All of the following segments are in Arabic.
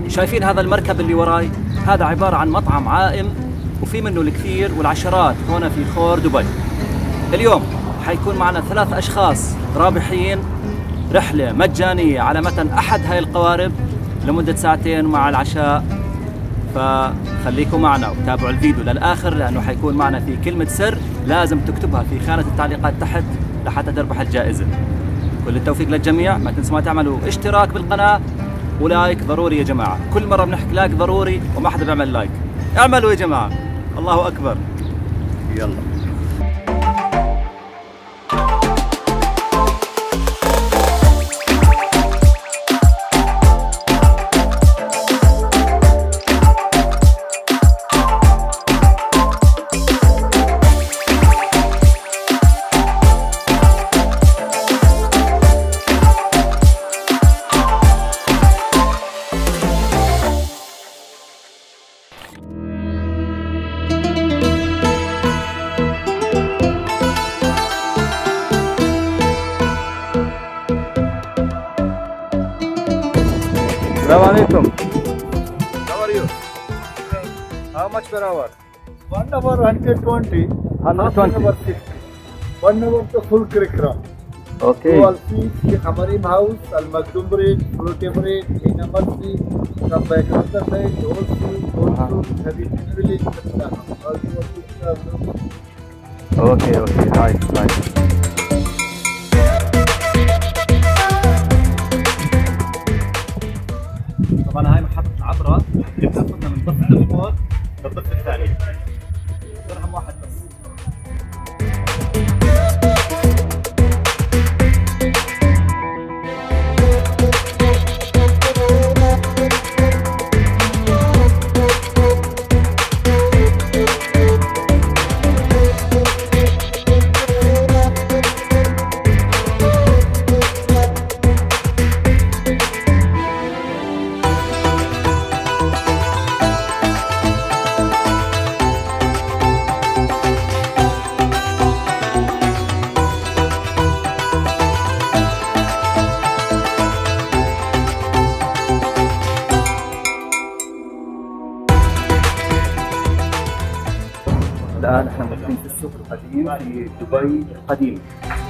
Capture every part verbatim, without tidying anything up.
شايفين هذا المركب اللي وراي؟ هذا عبارة عن مطعم عائم وفي منه الكثير والعشرات هنا في خور دبي. اليوم حيكون معنا ثلاث أشخاص رابحين رحلة مجانية على متن أحد هاي القوارب لمدة ساعتين مع العشاء. فخليكم معنا وتابعوا الفيديو للآخر لأنه حيكون معنا في كلمة سر لازم تكتبها في خانة التعليقات تحت لحتى تربح الجائزة. كل التوفيق للجميع. ما تنسوا ما تعملوا اشتراك بالقناة ولايك ضروري يا جماعة. كل مرة بنحكي لايك ضروري وما حدا بيعمل لايك. اعملوا يا جماعة. الله أكبر. يلا. Assalamu alaikum. How are you? How much per hour? One hour one hundred twenty. one hundred twenty. One hour sixty. One hour to full curriculum. Okay. So I'll see the Hamarim house, Al Makdum bridge, Fruity bridge, Hina Marsi, come back another side, also, also, have you village, Okay, okay, nice, nice. طبعا هاي محطة العبرة اللي بتاخذنا من ضفة الفوق للضفة الثانية. درهم واحد بس. الآن احنا موجودين في السوق القديم في دبي القديمة.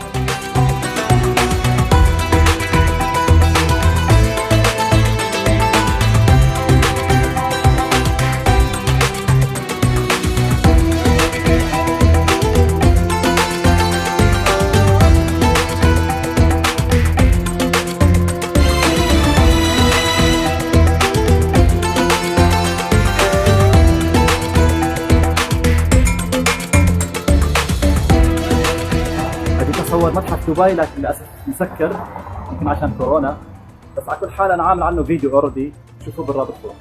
تصور متحف دبي لكن للاسف مسكر عشان كورونا، بس على كل حال انا عامل عنه فيديو اوريدي، شوفوه بالرابط فوق.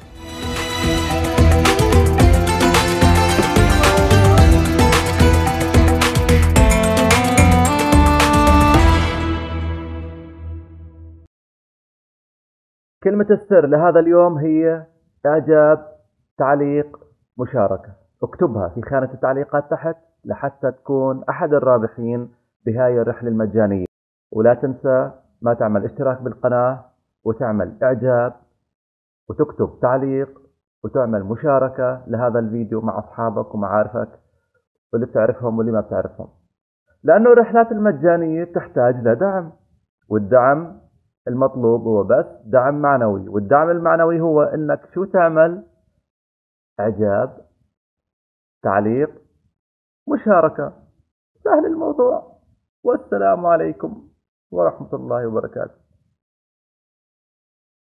كلمة السر لهذا اليوم هي اعجاب، تعليق، مشاركة. اكتبها في خانة التعليقات تحت لحتى تكون احد الرابحين بهاي الرحلة المجانية. ولا تنسى ما تعمل اشتراك بالقناة وتعمل اعجاب وتكتب تعليق وتعمل مشاركة لهذا الفيديو مع اصحابك ومعارفك واللي بتعرفهم واللي ما بتعرفهم، لانه الرحلات المجانية بتحتاج لدعم، والدعم المطلوب هو بس دعم معنوي. والدعم المعنوي هو انك شو تعمل؟ اعجاب، تعليق، مشاركة. سهل الموضوع. والسلام عليكم ورحمة الله وبركاته.